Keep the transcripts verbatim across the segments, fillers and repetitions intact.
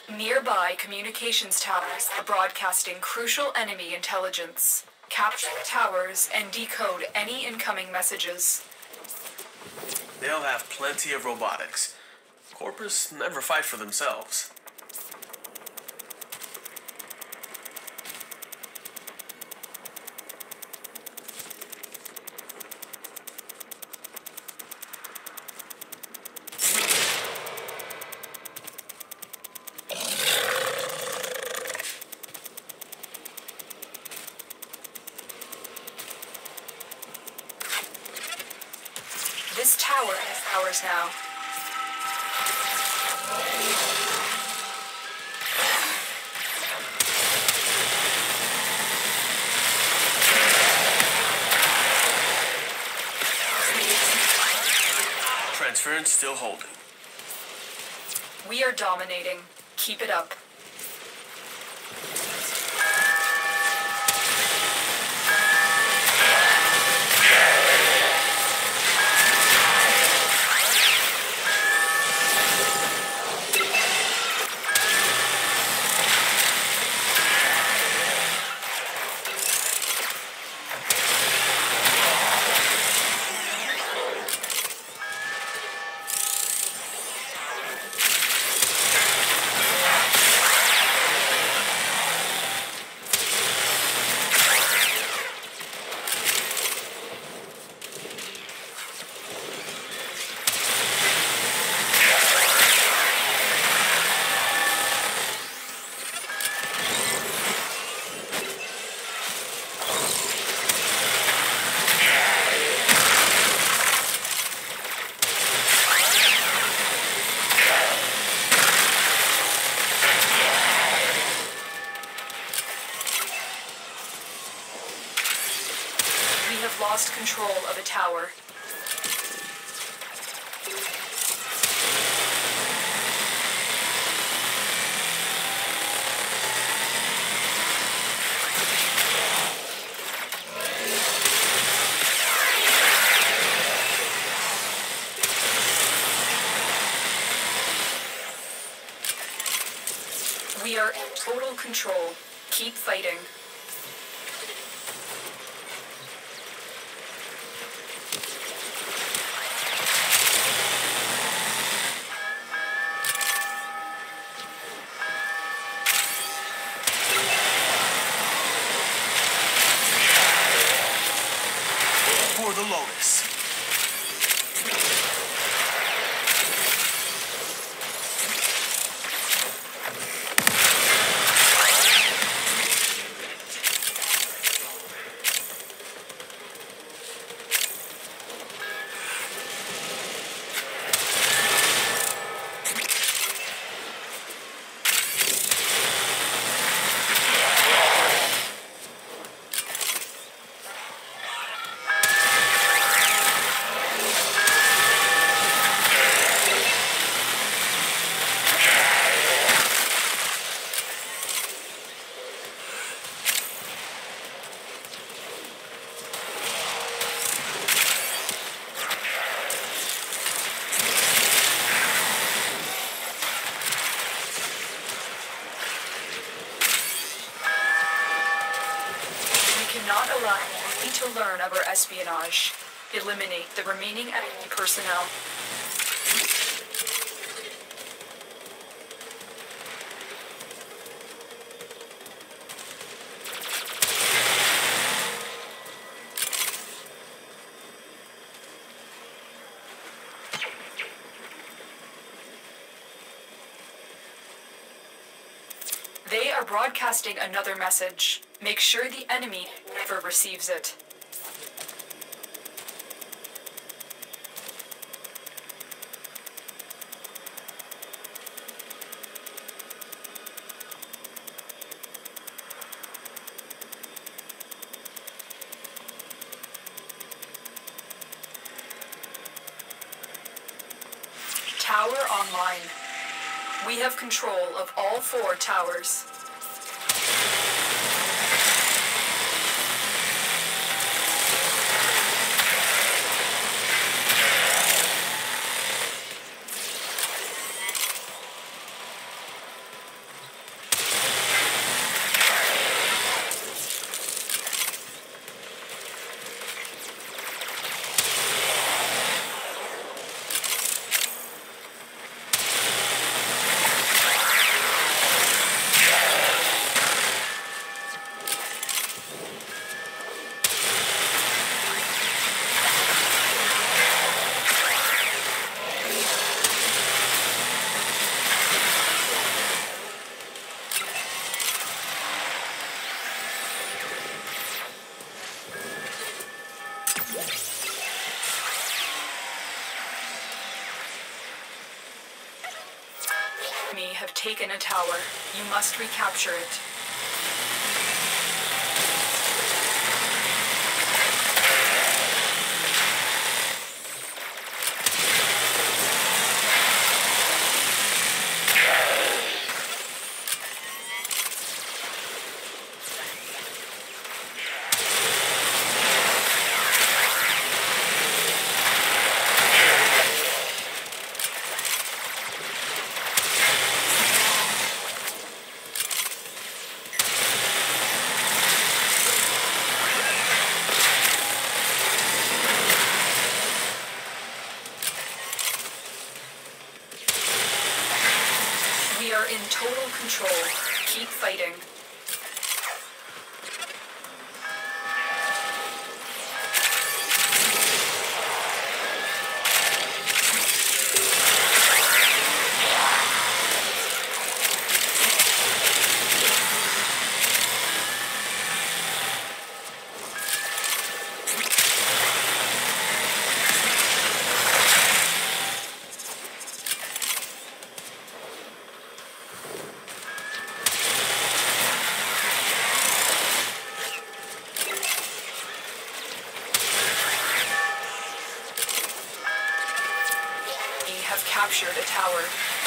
Nearby communications towers are broadcasting crucial enemy intelligence. Capture the towers and decode any incoming messages. They'll have plenty of robotics. Corpus never fight for themselves. This tower is ours now. Transference still holding. We are dominating. Keep it up. We have lost control of a tower. We are in total control. Keep fighting. For the Lotus. Not allow me to learn of our espionage. Eliminate the remaining enemy personnel. They are broadcasting another message. Make sure the enemy never receives it. Tower online. We have control of all four towers. Enemy have taken a tower. You must recapture it. We are in total control. Keep fighting. Have captured a tower.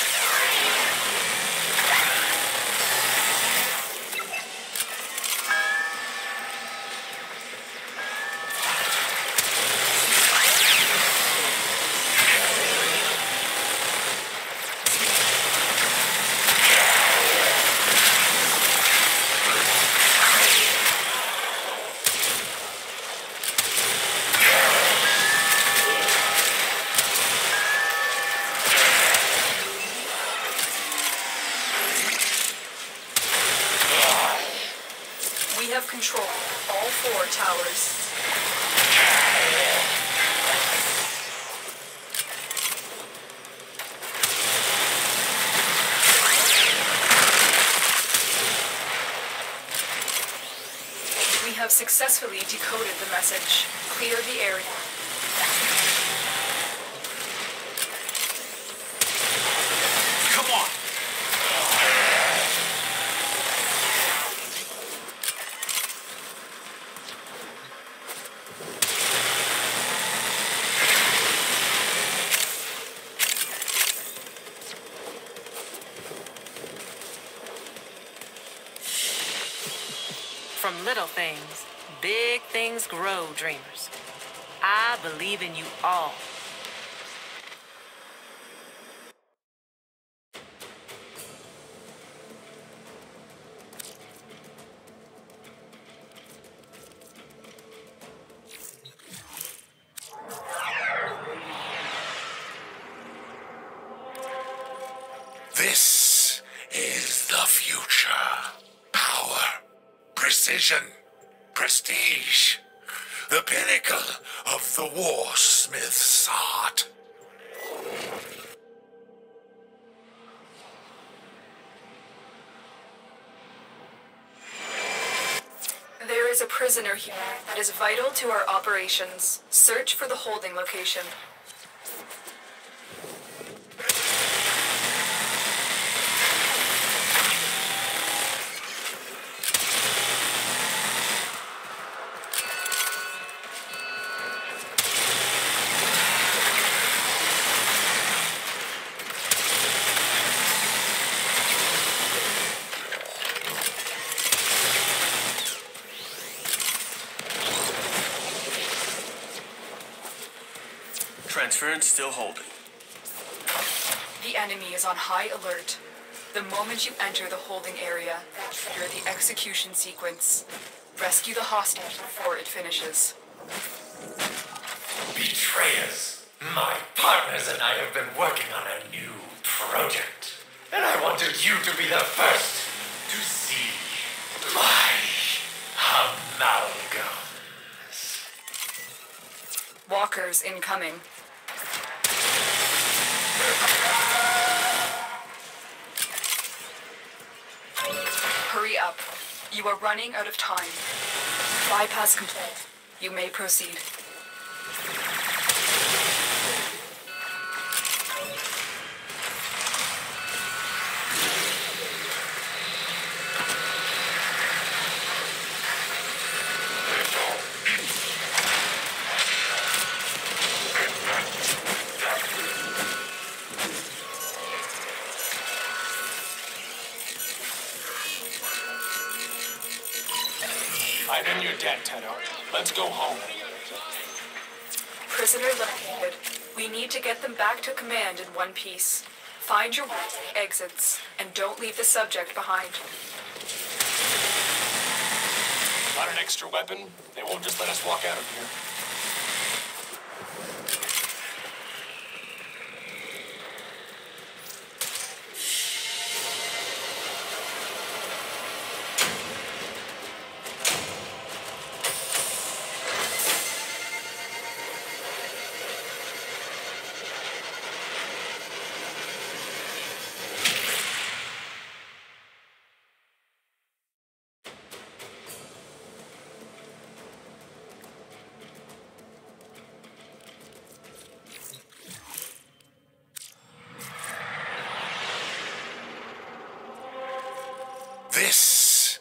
We have control of all four towers. We have successfully decoded the message. Clear the area. Come on! From little things, big things grow, dreamers. I believe in you all. This is the future. Power, precision, prestige. The pinnacle of the Warsmith's art. There is a prisoner here that is vital to our operations. Search for the holding location. Transference still holding. The enemy is on high alert. The moment you enter the holding area, trigger the execution sequence. Rescue the hostage before it finishes. Betrayers! My partners and I have been working on a new project. And I wanted you to be the first to see my amalgams. Walkers incoming. Hurry up. You are running out of time. Bypass complete. You may proceed. right, and you're dead, Tenno. Let's go home. Prisoner located. We need to get them back to command in one piece. Find your exits, and don't leave the subject behind. Want an extra weapon? They won't just let us walk out of here. This.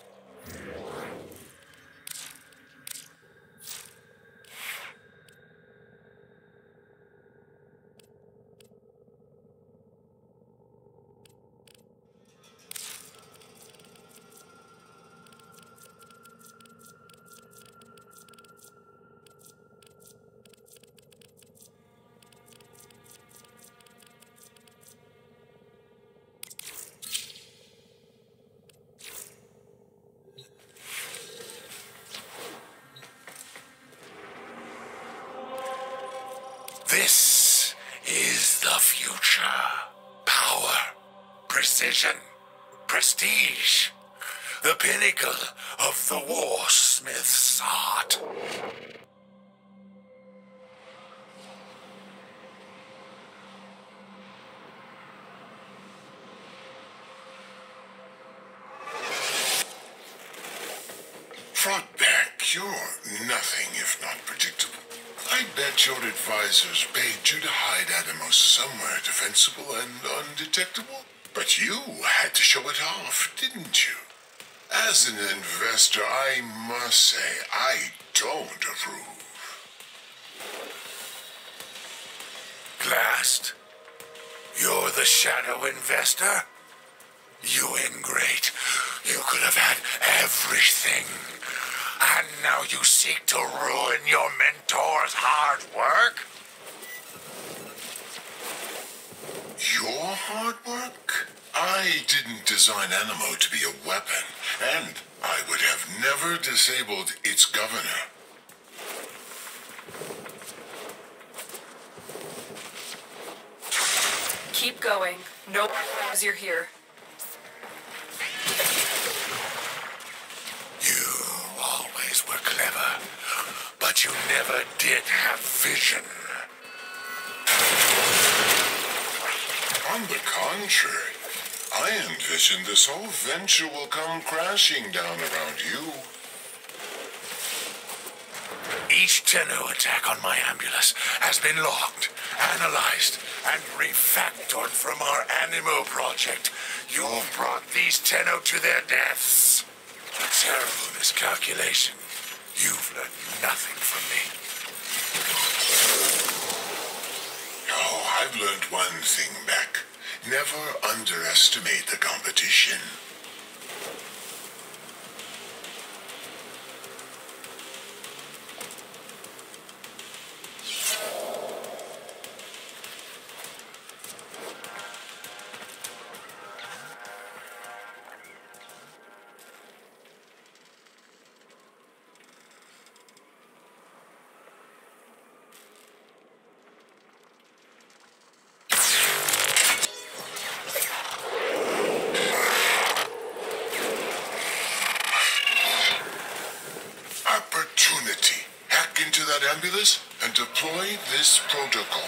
This is the future. Power, precision, prestige. The pinnacle of the Warsmith's art. Frogback, you're nothing if not predictable. I bet your advisors paid you to hide Atomos somewhere defensible and undetectable. But you had to show it off, didn't you? As an investor, I must say, I don't approve. Glast, you're the shadow investor? You ingrate. You could have had everything. And now you seek to ruin your mentor's hard work? Your hard work? I didn't design Animo to be a weapon, and I would have never disabled its governor. Keep going. No one knows you're here. You always were clever, but you never did have vision. On the contrary, I envision this whole venture will come crashing down around you. Each Tenno attack on my ambulance has been logged, analyzed, and refactored from our Animo project. You've brought these Tenno to their deaths. A terrible miscalculation. You've learned nothing from me. Oh, I've learned one thing, Beck. Never underestimate the competition. Opportunity. Hack into that ambulance and deploy this protocol.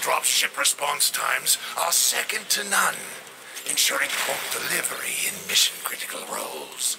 dropship response times are second to none, ensuring prompt delivery in mission-critical roles.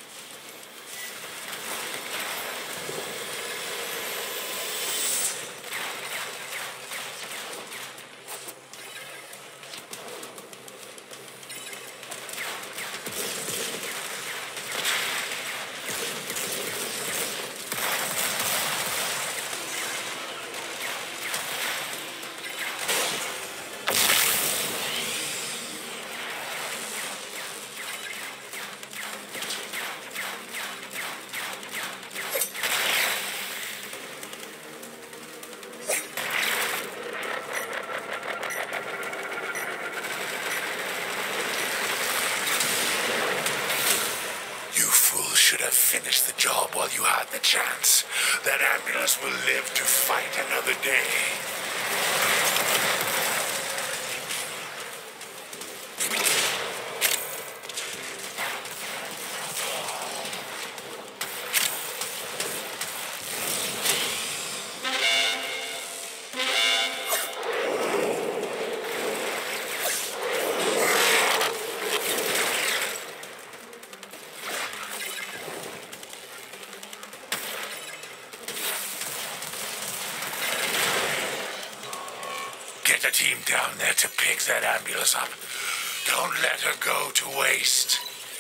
Should have finished the job while you had the chance. That ambulance will live to fight another day. Get a team down there to pick that ambulance up. Don't let her go to waste.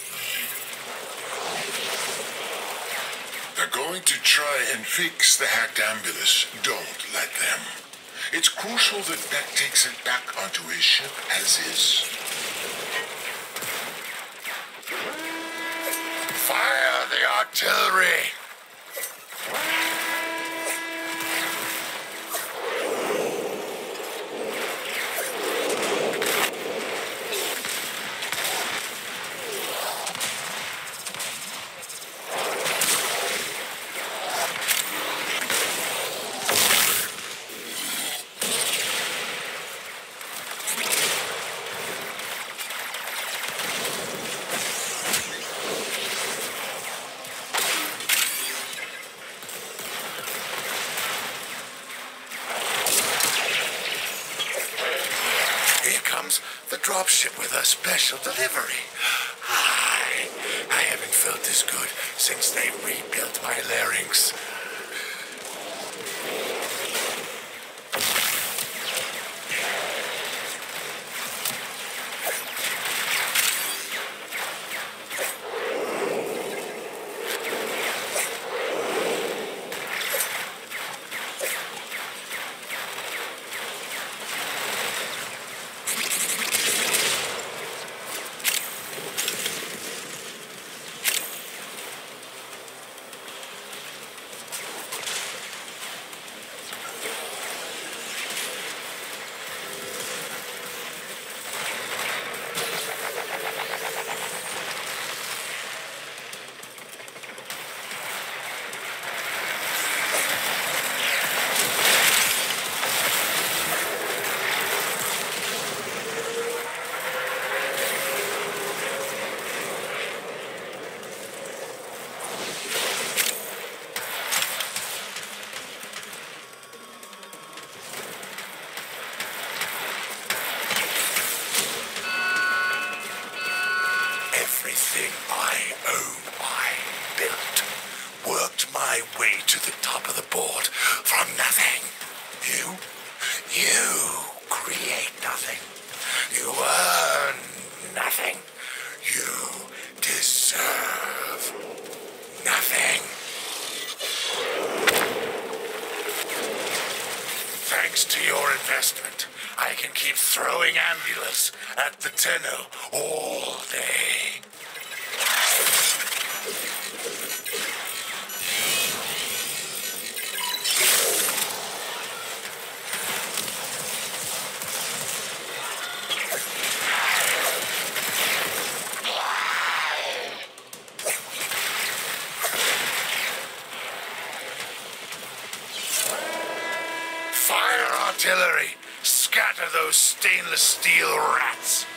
They're going to try and fix the hacked ambulance. Don't let them. It's crucial that Beck takes it back onto his ship as is. Fire the artillery! The dropship with a special delivery. I, I haven't felt this good since they rebuilt my larynx. Everything I own, I built. Worked my way to the top of the board from nothing. You, you create nothing. You earn nothing. You deserve nothing. Thanks to your investment, I can keep throwing ambulance at the Tenno all day. Fire artillery! Scatter those stainless steel rats!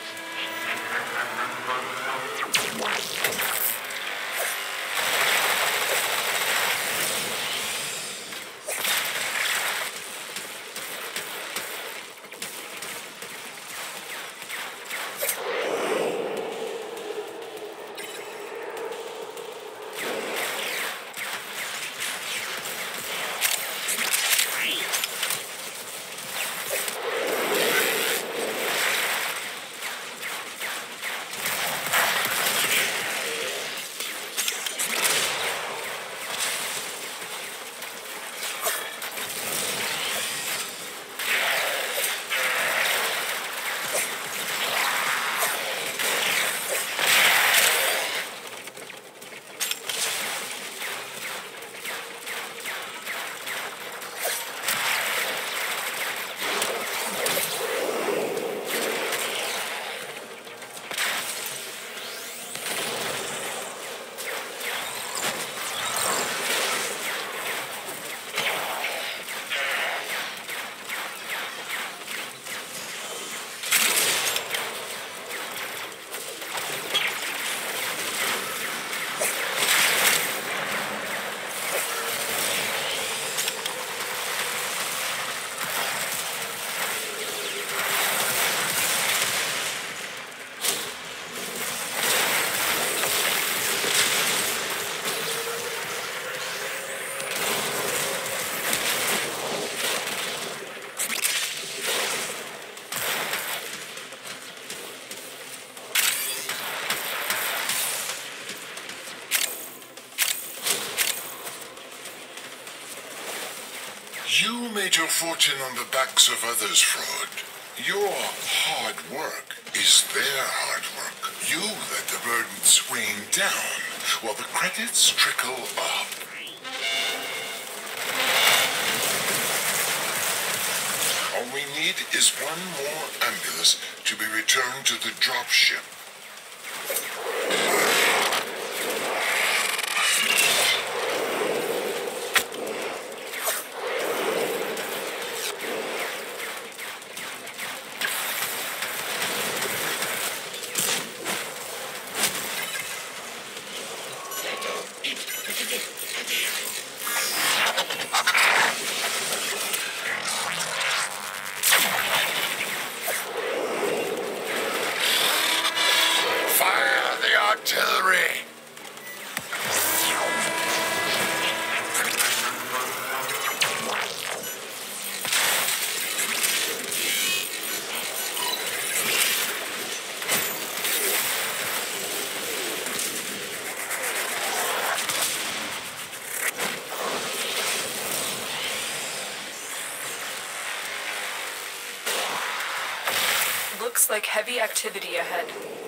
fortune on the backs of others, Fraud. Your hard work is their hard work. You let the burdens rain down while the credits trickle up. All we need is one more ambulance to be returned to the dropship. Artillery! Looks like heavy activity ahead.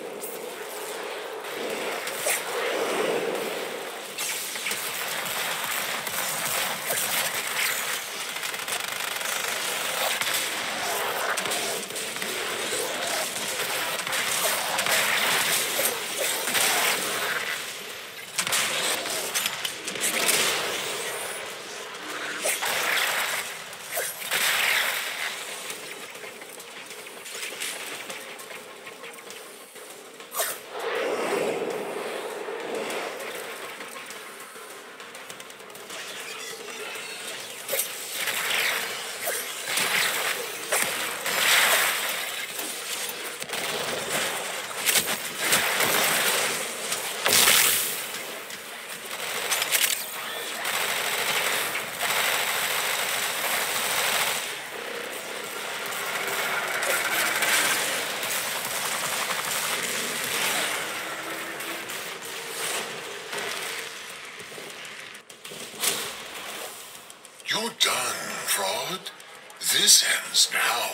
You're done, Fraud. This ends now.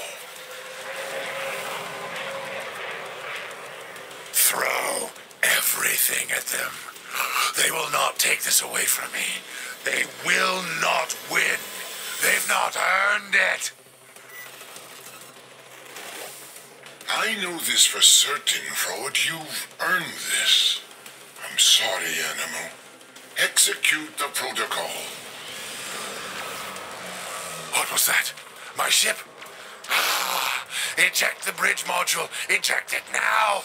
Throw everything at them. They will not take this away from me. They will not win. They've not earned it. I know this for certain, Fraud. You've earned this. I'm sorry, Animo. Execute the protocol. What was that? My ship? Ah, eject the bridge module. Eject it now.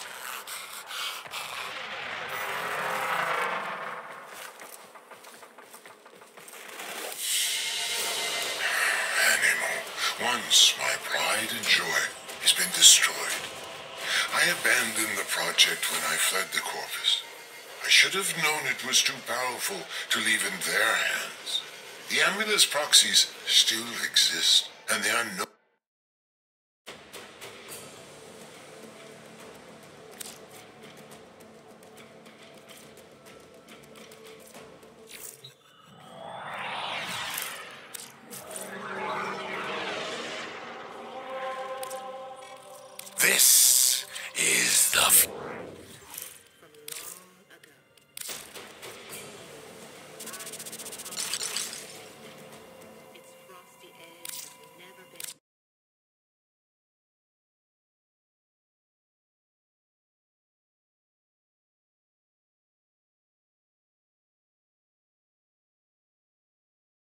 Animo, once my pride and joy has been destroyed. I abandoned the project when I fled the Corpus. I should have known it was too powerful to leave in their hands. The Ambulance proxies still exist, and they are no... This